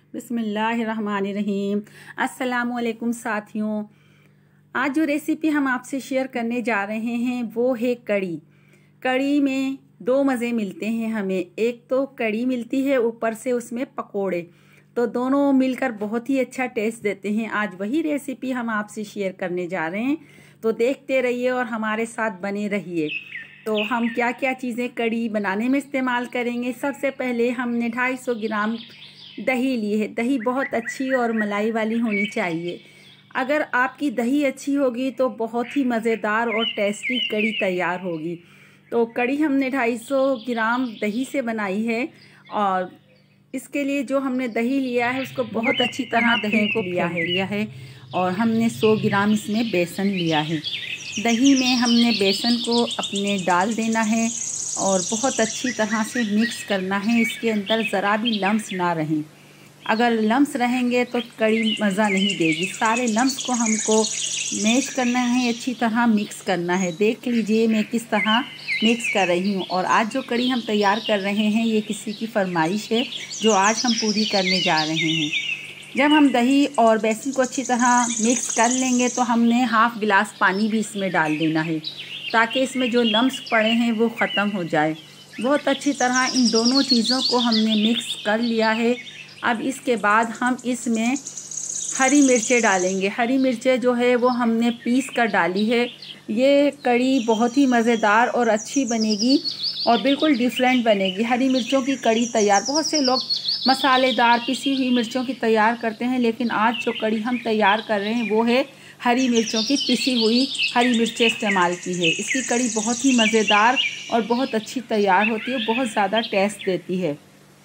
बिस्मिल्लाहिर्रहमानिर्रहीम। अस्सलामुअलैकुम साथियों, आज जो रेसिपी हम आपसे शेयर करने जा रहे हैं वो है कड़ी। कड़ी में दो मज़े मिलते हैं हमें, एक तो कड़ी मिलती है, ऊपर से उसमें पकोड़े, तो दोनों मिलकर बहुत ही अच्छा टेस्ट देते हैं। आज वही रेसिपी हम आपसे शेयर करने जा रहे हैं, तो देखते रहिए और हमारे साथ बने रहिए। तो हम क्या क्या चीज़ें कड़ी बनाने में इस्तेमाल करेंगे। सबसे पहले हमने 250 ग्राम दही ली है। दही बहुत अच्छी और मलाई वाली होनी चाहिए। अगर आपकी दही अच्छी होगी तो बहुत ही मज़ेदार और टेस्टी कड़ी तैयार होगी। तो कड़ी हमने 250 ग्राम दही से बनाई है, और इसके लिए जो हमने दही लिया है उसको बहुत अच्छी तरह दही को लिया है और हमने 100 ग्राम इसमें बेसन लिया है। दही में हमने बेसन को अपने डाल देना है और बहुत अच्छी तरह से मिक्स करना है। इसके अंदर ज़रा भी लम्स ना रहें। अगर लम्स रहेंगे तो कड़ी मज़ा नहीं देगी। सारे लम्स को हमको मैश करना है, अच्छी तरह मिक्स करना है। देख लीजिए मैं किस तरह मिक्स कर रही हूँ। और आज जो कड़ी हम तैयार कर रहे हैं ये किसी की फरमाइश है जो आज हम पूरी करने जा रहे हैं। जब हम दही और बेसन को अच्छी तरह मिक्स कर लेंगे तो हमने हाफ़ गिलास पानी भी इसमें डाल देना है, ताकि इसमें जो लम्स पड़े हैं वो ख़त्म हो जाए। बहुत अच्छी तरह इन दोनों चीज़ों को हमने मिक्स कर लिया है। अब इसके बाद हम इसमें हरी मिर्चें डालेंगे। हरी मिर्चें जो है वो हमने पीस कर डाली है। ये कड़ी बहुत ही मज़ेदार और अच्छी बनेगी और बिल्कुल डिफरेंट बनेगी। हरी मिर्चों की कड़ी तैयार, बहुत से लोग मसालेदार पिसी हुई मिर्चों की तैयार करते हैं, लेकिन आज जो कड़ी हम तैयार कर रहे हैं वो है हरी मिर्चों की पिसी हुई हरी मिर्चें इस्तेमाल की है। इसकी कड़ी बहुत ही मज़ेदार और बहुत अच्छी तैयार होती है, बहुत ज़्यादा टेस्ट देती है।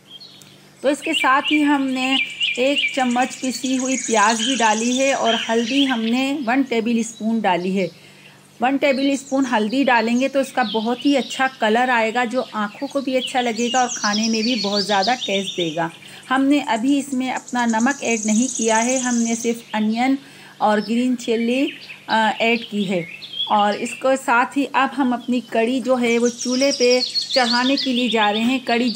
तो इसके साथ ही हमने 1 चम्मच पिसी हुई प्याज भी डाली है और हल्दी हमने 1 टेबल स्पून डाली है। 1 टेबल स्पून हल्दी डालेंगे तो इसका बहुत ही अच्छा कलर आएगा, जो आँखों को भी अच्छा लगेगा और खाने में भी बहुत ज़्यादा टेस्ट देगा। हमने अभी इसमें अपना नमक ऐड नहीं किया है, हमने सिर्फ अनियन और ग्रीन चिल्ली ऐड की है। और इसको साथ ही अब हम अपनी कड़ी जो है वो चूल्हे पे चढ़ाने के लिए जा रहे हैं। कड़ी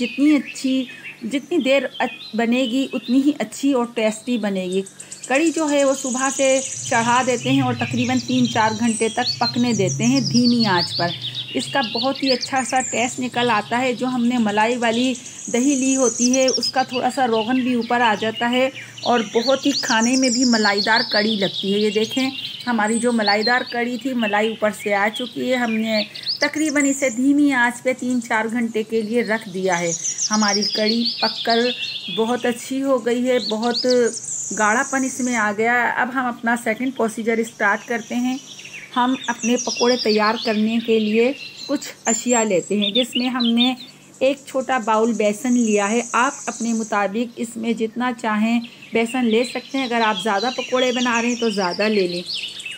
जितनी देर बनेगी उतनी ही अच्छी और टेस्टी बनेगी। कड़ी जो है वो सुबह से चढ़ा देते हैं और तकरीबन 3-4 घंटे तक पकने देते हैं धीमी आंच पर। इसका बहुत ही अच्छा सा टेस्ट निकल आता है। जो हमने मलाई वाली दही ली होती है उसका थोड़ा सा रोगन भी ऊपर आ जाता है और बहुत ही खाने में भी मलाईदार कड़ी लगती है। ये देखें, हमारी जो मलाईदार कड़ी थी, मलाई ऊपर से आ चुकी है। हमने तकरीबन इसे धीमी आंच पे 3-4 घंटे के लिए रख दिया है। हमारी कड़ी पककर बहुत अच्छी हो गई है, बहुत गाढ़ापन इसमें आ गया। अब हम अपना सेकंड प्रोसीजर स्टार्ट करते हैं। हम अपने पकोड़े तैयार करने के लिए कुछ अशिया लेते हैं, जिसमें हमने 1 छोटा बाउल बेसन लिया है। आप अपने मुताबिक इसमें जितना चाहें बेसन ले सकते हैं। अगर आप ज़्यादा पकोड़े बना रहे हैं तो ज़्यादा ले लें।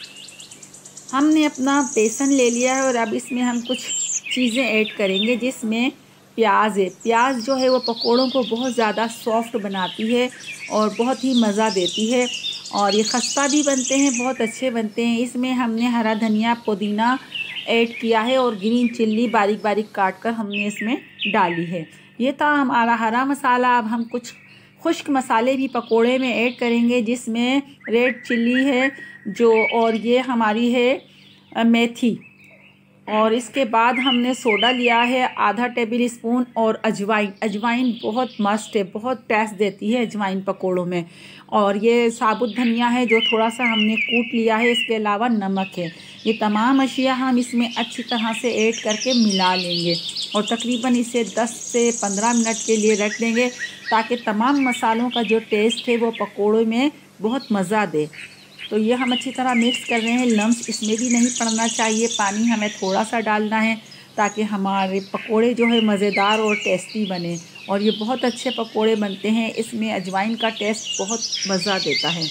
हमने अपना बेसन ले लिया है और अब इसमें हम कुछ चीज़ें ऐड करेंगे, जिसमें प्याज है। प्याज जो है वो पकोड़ों को बहुत ज़्यादा सॉफ्ट बनाती है और बहुत ही मज़ा देती है, और ये खस्ता भी बनते हैं, बहुत अच्छे बनते हैं। इसमें हमने हरा धनिया, पुदीना ऐड किया है और ग्रीन चिल्ली बारीक बारीक काट कर हमने इसमें डाली है। ये था हमारा हरा मसाला। अब हम कुछ खुश्क मसाले भी पकोड़े में ऐड करेंगे, जिसमें रेड चिल्ली है जो, और ये हमारी है मेथी। और इसके बाद हमने सोडा लिया है आधा टेबल स्पून, और अजवाइन बहुत मस्त है, बहुत टेस्ट देती है अजवाइन पकोड़ों में। और ये साबुत धनिया है जो थोड़ा सा हमने कूट लिया है। इसके अलावा नमक है। ये तमाम अशिया हम इसमें अच्छी तरह से ऐड करके मिला लेंगे और तकरीबन इसे 10 से 15 मिनट के लिए रख देंगे, ताकि तमाम मसालों का जो टेस्ट है वो पकोड़ों में बहुत मज़ा दे। तो ये हम अच्छी तरह मिक्स कर रहे हैं। लम्स इसमें भी नहीं पड़ना चाहिए। पानी हमें थोड़ा सा डालना है ताकि हमारे पकोड़े जो है मज़ेदार और टेस्टी बने, और ये बहुत अच्छे पकोड़े बनते हैं। इसमें अजवाइन का टेस्ट बहुत मज़ा देता है।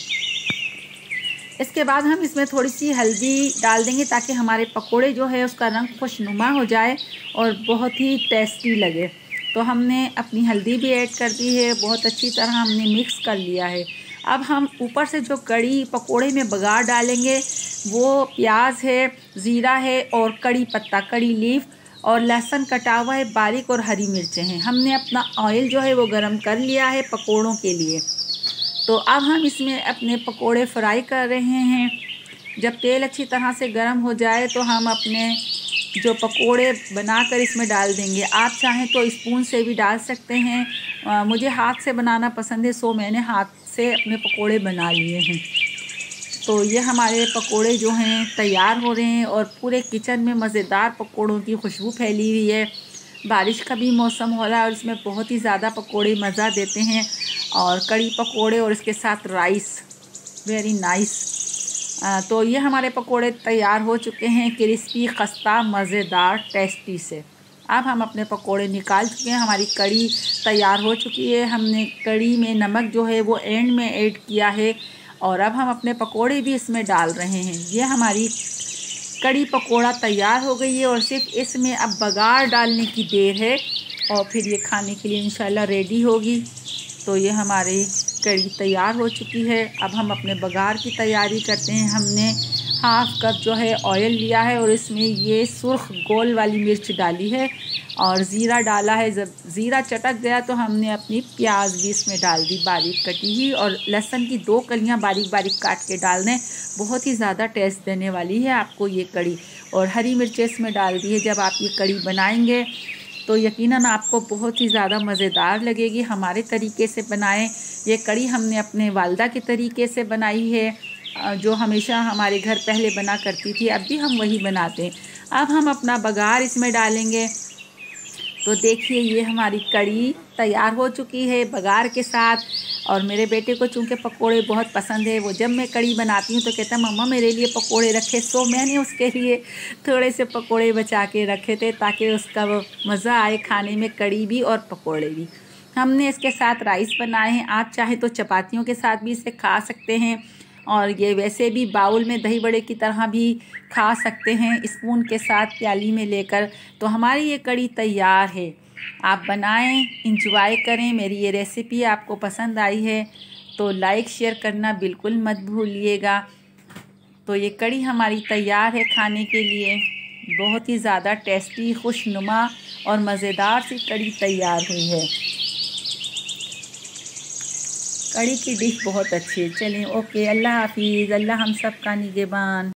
इसके बाद हम इसमें थोड़ी सी हल्दी डाल देंगे ताकि हमारे पकोड़े जो है उसका रंग खुशनुमा हो जाए और बहुत ही टेस्टी लगे। तो हमने अपनी हल्दी भी ऐड कर दी है, बहुत अच्छी तरह हमने मिक्स कर लिया है। अब हम ऊपर से जो कड़ी पकोड़े में बघार डालेंगे वो प्याज है, ज़ीरा है और कड़ी पत्ता, कड़ी लीफ और लहसुन कटा हुआ है बारीक, और हरी मिर्चें हैं। हमने अपना ऑयल जो है वो गरम कर लिया है पकोड़ों के लिए। तो अब हम इसमें अपने पकोड़े फ्राई कर रहे हैं। जब तेल अच्छी तरह से गर्म हो जाए तो हम अपने जो पकोड़े बनाकर इसमें डाल देंगे। आप चाहें तो स्पून से भी डाल सकते हैं। मुझे हाथ से बनाना पसंद है, सो मैंने हाथ से अपने पकोड़े बना लिए हैं। तो ये हमारे पकोड़े जो हैं तैयार हो रहे हैं और पूरे किचन में मज़ेदार पकोड़ों की खुशबू फैली हुई है। बारिश का भी मौसम हो रहा है और इसमें बहुत ही ज़्यादा पकोड़े मज़ा देते हैं। और कड़ी पकोड़े और इसके साथ राइस, वेरी नाइस। तो ये हमारे पकोड़े तैयार हो चुके हैं, क्रिस्पी, खस्ता, मज़ेदार, टेस्टी से। अब हम अपने पकोड़े निकाल चुके हैं। हमारी कड़ी तैयार हो चुकी है। हमने कड़ी में नमक जो है वो एंड में ऐड किया है और अब हम अपने पकोड़े भी इसमें डाल रहे हैं। ये हमारी कड़ी पकोड़ा तैयार हो गई है और सिर्फ इसमें अब बघार डालने की देर है और फिर ये खाने के लिए इंशाल्लाह रेडी होगी। तो ये हमारी कड़ी तैयार हो चुकी है। अब हम अपने बघार की तैयारी करते हैं। हमने हाफ़ कप जो है ऑयल लिया है और इसमें ये सुर्ख गोल वाली मिर्च डाली है और ज़ीरा डाला है। जब ज़ीरा चटक गया तो हमने अपनी प्याज भी इसमें डाल दी, बारीक कटी हुई, और लहसुन की 2 कलियां बारीक बारीक काट के डाल दें। बहुत ही ज़्यादा टेस्ट देने वाली है आपको ये कड़ी। और हरी मिर्चें इसमें डाल दी है। जब आप ये कड़ी बनाएंगे तो यकीनन आपको बहुत ही ज़्यादा मज़ेदार लगेगी। हमारे तरीके से बनाएं। ये कड़ी हमने अपने वालदा के तरीके से बनाई है, जो हमेशा हमारे घर पहले बना करती थी, अब भी हम वही बनाते हैं। अब हम अपना बघार इसमें डालेंगे। तो देखिए ये हमारी कड़ी तैयार हो चुकी है बघार के साथ। और मेरे बेटे को चूँकि पकोड़े बहुत पसंद है, वो जब मैं कड़ी बनाती हूँ तो कहता है मम्मा मेरे लिए पकोड़े रखे। सो मैंने उसके लिए थोड़े से पकोड़े बचा के रखे थे ताकि उसका वो मज़ा आए खाने में, कड़ी भी और पकोड़े भी। हमने इसके साथ राइस बनाए हैं। आप चाहे तो चपातियों के साथ भी इसे खा सकते हैं और ये वैसे भी बाउल में दही बड़े की तरह भी खा सकते हैं, स्पून के साथ प्याली में लेकर। तो हमारी ये कड़ी तैयार है। आप बनाएं, इंजॉय करें। मेरी ये रेसिपी आपको पसंद आई है तो लाइक शेयर करना बिल्कुल मत भूलिएगा। तो ये कड़ी हमारी तैयार है खाने के लिए। बहुत ही ज़्यादा टेस्टी, खुशनुमा और मज़ेदार सी कड़ी तैयार हुई है। कड़ी की डिश बहुत अच्छी है। चलें, ओके, अल्लाह हाफिज़। अल्लाह हम सब का निगहबान।